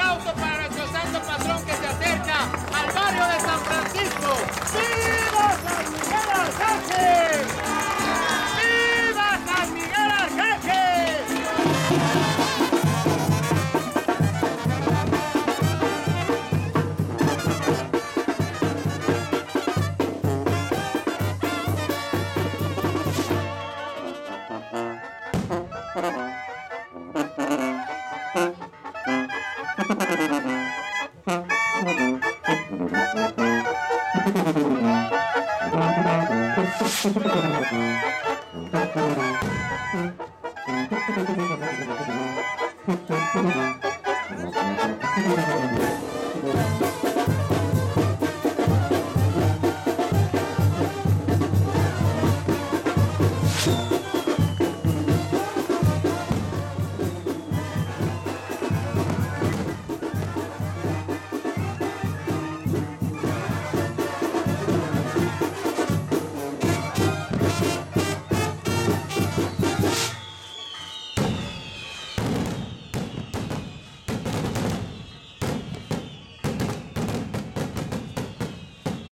aplauso para nuestro santo patrón que se acerca al barrio de San Francisco. ¡Viva San Miguel Arcángel! ¡Viva San Miguel Arcángel!